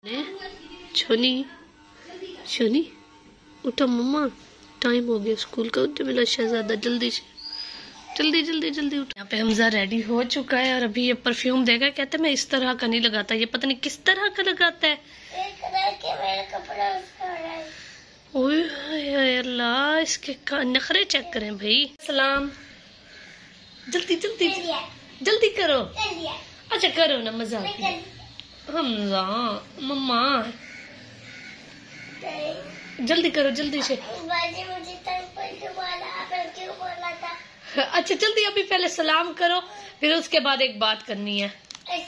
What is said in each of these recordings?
छोनी छोनी उठो मम्मा, टाइम हो गया स्कूल का। उठे मेरा शहजादा, जल्दी से जल्दी जल्दी जल्दी उठ। यहाँ पे हमजा रेडी हो चुका है और अभी ये परफ्यूम देगा। कहते मैं इस तरह का नहीं लगाता, ये पता नहीं किस तरह का लगाता है। ओए अल्लाह, इसके नखरे चेक करें भाई। सलाम, जल्दी जल्दी जल्दी करो। अच्छा करो ना, मजा हमजा मम्मा जल्दी करो जल्दी से। अच्छा जल्दी, अभी पहले सलाम करो, फिर उसके बाद एक बात करनी है।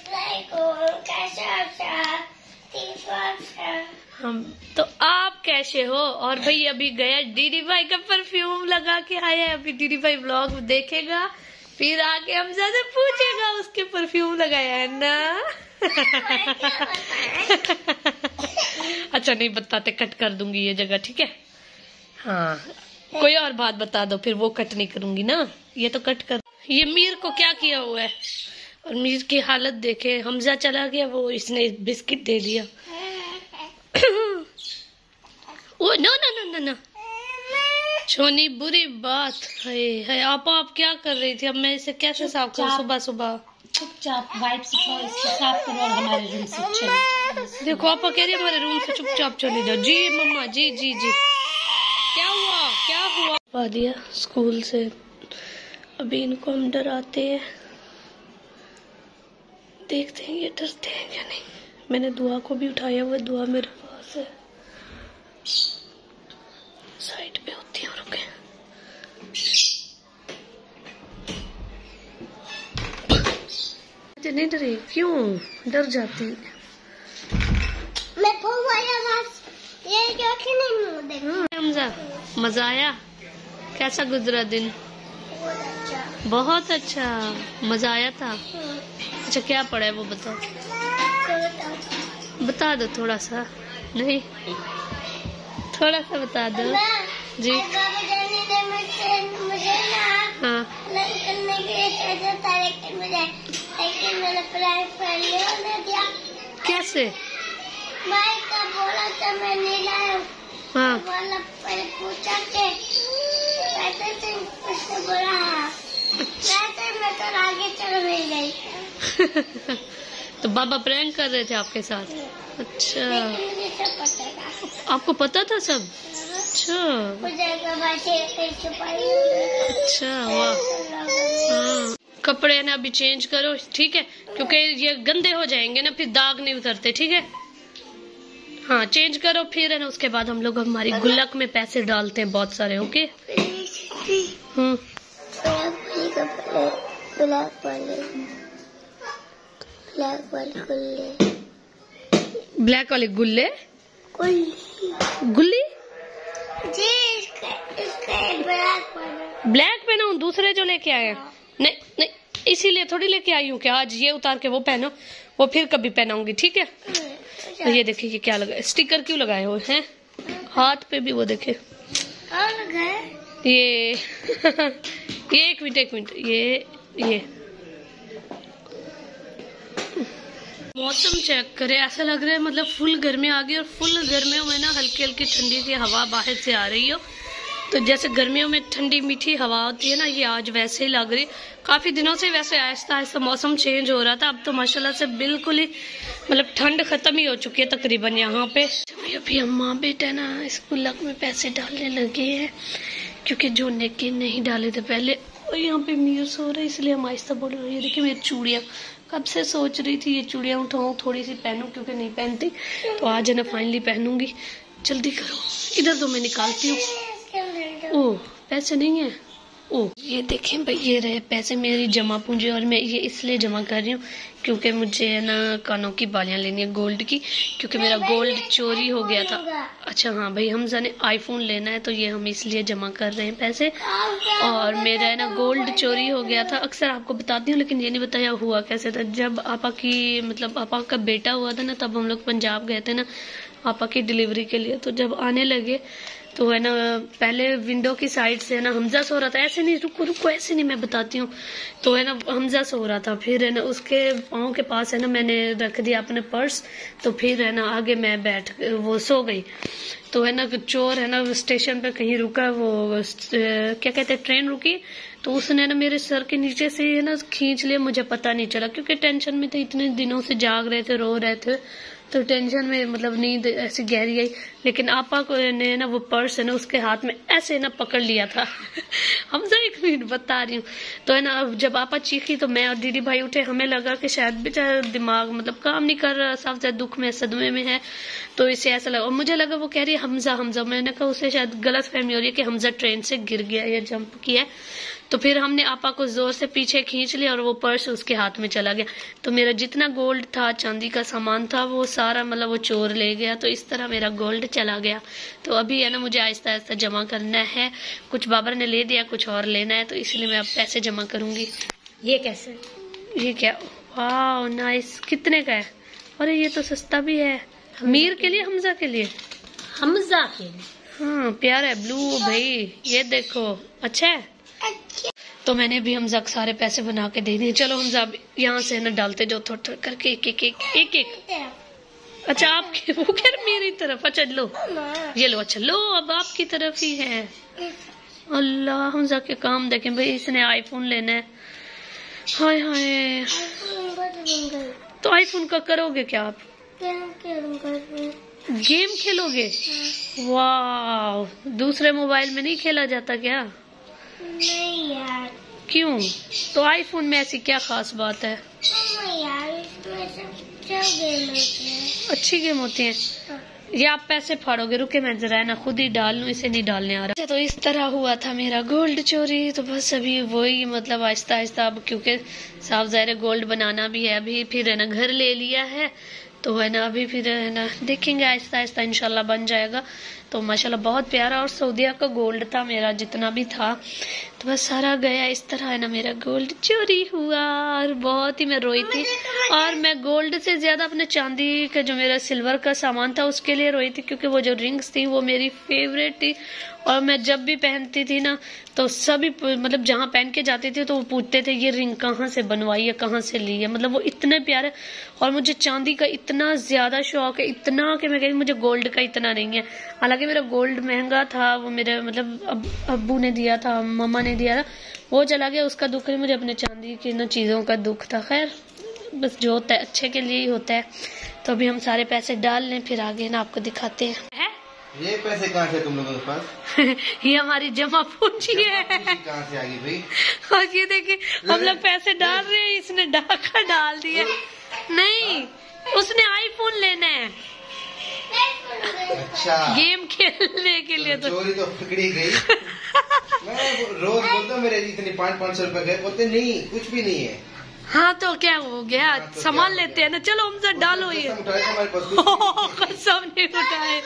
हम तो आप कैसे हो? और भाई अभी गया डीडी भाई का परफ्यूम लगा के आया है। अभी डीडी भाई व्लॉग देखेगा, फिर आके हमजा से पूछेगा उसके परफ्यूम लगाया है ना। अच्छा नहीं बताते, कट कर दूंगी ये जगह, ठीक है? हाँ कोई और बात बता दो, फिर वो कट नहीं करूंगी ना, ये तो कट कर। ये मीर को क्या किया हुआ है, और मीर की हालत देखे। हमजा चला गया, वो इसने बिस्किट दे दिया। Oh no no no no no छोनी, बुरी बात है। आप क्या कर रही थी? अब मैं इसे कैसे साफ करूं? सुबह सुबह चुपचाप वाइप से साफ करो और हमारे रूम से चलो। देखो आपा कह रही है हमारे रूम से चुपचाप चली जाओ। जी मम्मा जी जी जी। क्या हुआ क्या हुआ? आ दिया स्कूल से, अभी इनको हम डराते हैं, देखते हैं ये डरते हैं क्या नहीं। मैंने दुआ को भी उठाया हुआ, दुआ मेरे पास है, साइड पे होती है। रुके, नहीं डरे क्यों? डर जाती मैं ये हमजा। मजा आया? कैसा गुजरा दिन? बहुत अच्छा, मजा आया था। अच्छा क्या पढ़ा है वो बताओ, बता दो थोड़ा सा। नहीं थोड़ा सा बता दो जी। हाँ कैसे? बोला तो मैं नहीं लाया। हाँ पूछा के उसने बोला मैं तो आगे चल गई। तो बाबा प्रैंक कर रहे थे आपके साथ? अच्छा मुझे सब पता था। आपको पता था सब? अच्छा अच्छा वाह। हाँ कपड़े ना अभी चेंज करो, ठीक है? क्योंकि ये गंदे हो जाएंगे ना, फिर दाग नहीं उतरते, ठीक है? हाँ चेंज करो, फिर है ना उसके बाद हम लोग हमारी गुल्लक में पैसे डालते हैं बहुत सारे। ओके ब्लैक वाले गुल्ले, गुल्ली ब्लैक पहना हूँ, दूसरे जो लेके आए हैं। नहीं नहीं इसीलिए थोड़ी लेके आई हूँ कि आज ये उतार के वो पहनो, वो फिर कभी पहनाऊंगी, ठीक है? तो ये देखिए ये क्या लगा, स्टिकर क्यों लगाए हुए हैं हाथ पे भी? वो देखे ये ये एक मिनट ये मौसम चेक करे, ऐसा लग रहा है मतलब फुल गर्मी आ गई। और फुल गर्मियों में ना हल्की हल्की ठंडी सी हवा बाहर से आ रही हो, तो जैसे गर्मियों में ठंडी मीठी हवा होती है ना, ये आज वैसे ही लग रही। काफी दिनों से वैसे आहिस्ता आहिस्ता मौसम चेंज हो रहा था, अब तो माशाल्लाह से बिल्कुल ही मतलब ठंड खत्म ही हो चुकी है तकरीबन यहाँ पे। अभी अम्मा बेटा ना इस गुल्लक में पैसे डालने लगे हैं, क्योंकि जो नेके नहीं डाले थे पहले। और यहाँ पे मीर सो रहा है इसलिए हम आहिस्ता बोल रहे हैं। ये देखिए मेरी चूड़ियाँ, कब से सोच रही थी ये चूड़ियाँ उठाऊँ, थोड़ी सी पहनूं, क्योंकि नहीं पहनती, तो आज है ना फाइनली पहनूंगी। जल्दी करो, इधर तो मैं निकालती हूँ। ओह पैसे नहीं है। ओह ये देखें भाई, ये रहे पैसे मेरी जमा पूंजी। और मैं ये इसलिए जमा कर रही हूँ क्योंकि मुझे है ना कानों की बालियाँ लेनी है गोल्ड की, क्योंकि मेरा गोल्ड चोरी हो गया था। अच्छा हाँ भाई, हमजा ने आईफोन लेना है, तो ये हम इसलिए जमा कर रहे हैं पैसे। और मेरा है ना गोल्ड चोरी हो गया था, अक्सर आपको बताती हूँ, लेकिन ये नहीं बताया हुआ कैसे था। जब आपा की मतलब आपा का बेटा हुआ था ना, तब हम लोग पंजाब गए थे ना आपा की डिलीवरी के लिए। तो जब आने लगे तो है ना पहले विंडो की साइड से है ना हमजा सो रहा था, ऐसे नहीं, रुको रुको, ऐसे नहीं, मैं बताती हूँ। तो है ना हमजा सो रहा था, फिर है ना उसके पाँव के पास है ना मैंने रख दिया अपने पर्स, तो फिर है ना आगे मैं बैठ वो सो गई। तो है ना चोर है ना स्टेशन पे कहीं रुका, वो क्या कहते हैं ट्रेन रुकी, तो उसने ना मेरे सर के नीचे से है ना खींच लिया, मुझे पता नहीं चला क्योंकि टेंशन में थे, इतने दिनों से जाग रहे थे, रो रहे थे, तो टेंशन में मतलब नींद ऐसी गहरी आई। लेकिन आपा को ने ना वो पर्स है ना उसके हाथ में ऐसे ना पकड़ लिया था हमजा एक मिनट बता रही हूँ। तो है ना जब आपा चीखी तो मैं और दीदी भाई उठे, हमें लगा कि शायद बेचारा दिमाग मतलब काम नहीं कर रहा, साफ ज्यादा दुख में सदमे में है, तो इसे ऐसा लगा। और मुझे लगा वो कह रही है हमजा हमजा, मैंने कहा उसे शायद गलत फहमी हो रही है कि हमजा ट्रेन से गिर गया या जंप किया। तो फिर हमने आपा को जोर से पीछे खींच लिया और वो पर्स उसके हाथ में चला गया। तो मेरा जितना गोल्ड था, चांदी का सामान था, वो सारा मतलब वो चोर ले गया। तो इस तरह मेरा गोल्ड चला गया। तो अभी है ना मुझे आहिस्ता आहिस्ता जमा करना है, कुछ बाबर ने ले दिया, कुछ और लेना है, तो इसलिए मैं अब पैसे जमा करूंगी। ये कैसे? ये क्या, वाह नाइस, कितने का है? अरे ये तो सस्ता भी है। मीर के लिए, हमजा के लिए? हमजा के लिए। हाँ प्यारा है ब्लू भाई, ये देखो अच्छा है। तो मैंने भी हमजा को सारे पैसे बना के दे दिए। चलो हमजा यहाँ से ना डालते जाओ थोड़ा थोड़ा करके, एक एक एक एक एक। अच्छा आपके, वो कह रहे मेरी तरफ, अच्छा लो ये लो, अच्छा लो अब आपकी तरफ ही है। अल्लाह हमजा के काम देखें भाई, इसने आईफोन लेना है, हाय हाय। तो आईफोन का करोगे क्या आप? गेम खेलोगे? वाह, दूसरे मोबाइल में नहीं खेला जाता क्या? नहीं यार। क्यों? तो आईफोन में ऐसी क्या खास बात है? यार इसमें सब गेम होते हैं, अच्छी गेम होती है। ये आप पैसे फाड़ोगे, रुके मैं जरा ना खुद ही डाल लूं, इसे नहीं डालने आ रहा। तो इस तरह हुआ था मेरा गोल्ड चोरी। तो बस अभी वही मतलब आहिस्ता आहिस्ता, अब क्योंकि साफ ज़ाहिर गोल्ड बनाना भी है, अभी फिर है ना घर ले लिया है, तो है ना अभी फिर है ना देखेंगे आहिस्ता आहिस्ता इंशाल्लाह बन जाएगा। तो माशाल्लाह बहुत प्यारा और सऊदीया का गोल्ड था मेरा जितना भी था, तो बस सारा गया। इस तरह है ना मेरा गोल्ड चोरी हुआ और बहुत ही मैं रोई थी। और मैं गोल्ड से ज्यादा अपने चांदी का जो मेरा सिल्वर का सामान था उसके लिए रोई थी, क्योंकि वो जो रिंग्स थी वो मेरी फेवरेट थी। और मैं जब भी पहनती थी ना तो सभी मतलब जहाँ पहन के जाती थी तो वो पूछते थे ये रिंग कहाँ से बनवाई है, कहाँ से ली है, मतलब वो इतने प्यारे। और मुझे चांदी का इतना ज्यादा शौक है, इतना कि मैं कही मुझे गोल्ड का इतना नहीं है। हालांकि मेरा गोल्ड महंगा था, वो मेरे मतलब अब्बू ने दिया था, मम्मा ने दिया था, वो चला गया, उसका दुख नहीं, मुझे अपने चांदी की ना चीजों का दुख था। खैर बस जो होता है अच्छे के लिए ही होता है। तो अभी हम सारे पैसे डाल लें, फिर आगे ना आपको दिखाते हैं। ये पैसे कहाँ से तुम लोगों के पास? ये हमारी जमा पूंजी है। कहाँ से आ गई भाई? और ये देखिए हम लोग पैसे डाल रहे हैं, इसने डाका डाल दिया। नहीं, उसने आईफोन लेना है। अच्छा, गेम खेलने के लिए। तो चोरी तो पकड़ी गई। मैं रोज बोलता हूँ मेरे इतनी 500 रुपए गए, बोलते नहीं कुछ भी नहीं है। हाँ तो क्या हो गया, तो सामान लेते हैं ना, चलो हमसे डालो ये। कसम नहीं उठाए।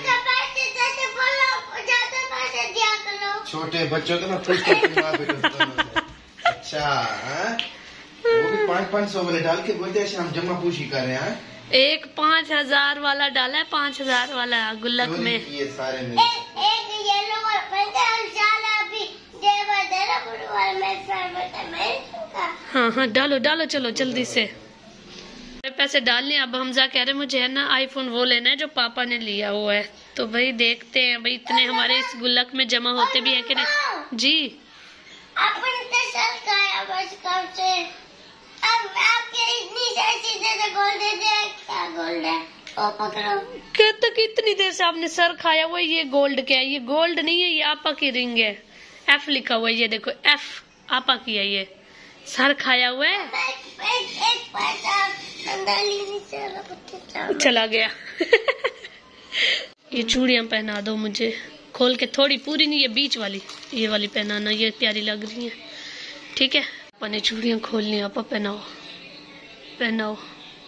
छोटे बच्चों को मैं पूछता। अच्छा वो भी 500 वाले डाल के बोलते हैं हम जमा पूछी कर रहे हैं। एक 5000 वाला डाला है, 5000 वाला गुल्लक में। ये सारे में हाँ हाँ डालो डालो, चलो जल्दी से पैसे डाल लें। अब हमजा कह रहे मुझे है ना आईफोन वो लेना है जो पापा ने लिया हुआ है। तो भाई देखते हैं भाई इतने हमारे इस गुल्लक में जमा होते भी है कि नहीं। जी कहते कि इतनी देर से आपने सर खाया हुआ है, ये गोल्ड क्या है? ये गोल्ड नहीं है, ये आपा की रिंग है, एफ लिखा हुआ है, ये देखो एफ आपा की है, ये सर खाया हुआ है। चला गया। ये चूड़ियां पहना दो मुझे, खोल के, थोड़ी पूरी नहीं, ये बीच वाली, ये वाली पहनाना, ये प्यारी लग रही है। ठीक है, अपने चूड़ियां खोलनी, आपा पहनाओ पहनाओ।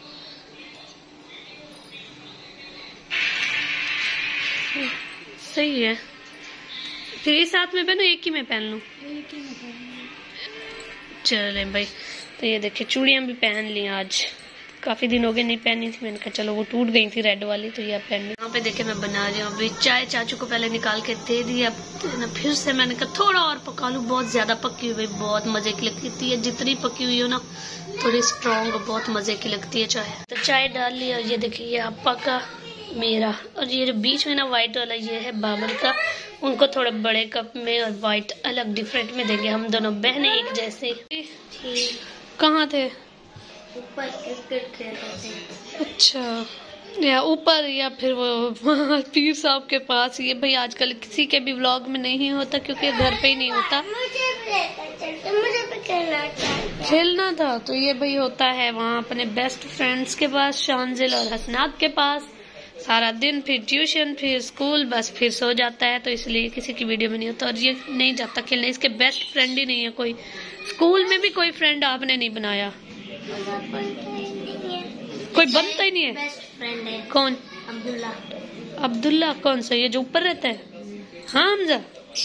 सही है, फिर इस साथ में पहनो, एक ही में पहन लूं। चले भाई, तो ये देखिए चूड़ियां भी पहन ली आज। काफ़ी दिन हो गए नहीं पहनी थी, मैंने कहा चलो वो टूट गई थी रेड वाली, तो ये पहनी। यहाँ पे देखे मैं बना रही हूँ अभी चाय, चाचू को पहले निकाल के दे दी, अब ना फिर से मैंने कहा थोड़ा और पका लूँ। बहुत ज्यादा पकी हुई बहुत मजे की लगती है, जितनी पकी हुई हो ना थोड़ी स्ट्रॉन्ग, बहुत मजे की लगती है चाय। तो चाय डाल ली और ये देखिए ये आपा का मेरा, और ये जो बीच में ना व्हाइट वाला ये है बाबर का, उनको थोड़े बड़े कप में और व्हाइट अलग डिफरेंट में देंगे। हम दोनों बहनें एक जैसे। कहाँ थे? ऊपर क्रिकेट खेल रहे थे। अच्छा, या ऊपर या फिर वो पीर साहब के पास। ये भाई आजकल किसी के भी व्लॉग में नहीं होता क्योंकि घर पे ही नहीं होता। मुझे खेलना था तो ये भाई होता है वहाँ अपने बेस्ट फ्रेंड्स के पास, शांजिल और हसनात के पास, सारा दिन, फिर ट्यूशन, फिर स्कूल, बस फिर सो जाता है, तो इसलिए किसी की वीडियो में नहीं होता। और ये नहीं जाता खेलने, इसके बेस्ट फ्रेंड ही नहीं है कोई। स्कूल में भी कोई फ्रेंड आपने नहीं बनाया? कोई बनता ही नहीं है। बेस्ट फ्रेंड है। कौन? अब्दुल्ला। अब्दुल्ला कौन सा? ये जो ऊपर रहता है? हाँ हमजा।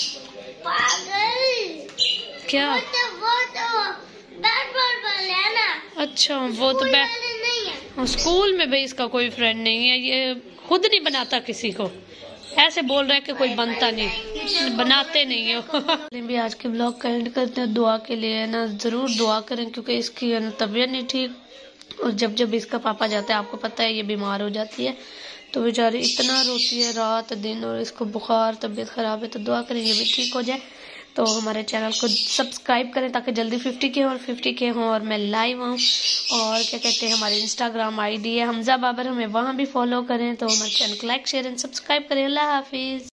पागल। क्या? वो तो बैट बॉल वाले है ना। अच्छा, वो तो नहीं है। स्कूल में भाई इसका कोई फ्रेंड नहीं है, ये खुद नहीं बनाता किसी को। ऐसे बोल रहा है कि कोई बनता नहीं, बनाते नहीं हो। भी आज के ब्लॉग का एंड करते हैं। दुआ के लिए ना जरूर दुआ करें क्योंकि इसकी तबीयत नहीं ठीक, और जब जब इसका पापा जाता है आपको पता है ये बीमार हो जाती है, तो बेचारी इतना रोती है रात दिन, और इसको बुखार, तबीयत खराब है। तो दुआ करें ये भी ठीक हो जाए। तो हमारे चैनल को सब्सक्राइब करें ताकि जल्दी 50K के हों और मैं लाइव हूँ। और क्या कहते हैं, हमारे इंस्टाग्राम आईडी है हमजा बाबर, हमें वहाँ भी फॉलो करें। तो हमारे चैनल को लाइक शेयर एंड सब्सक्राइब करें। अल्लाह हाफिज।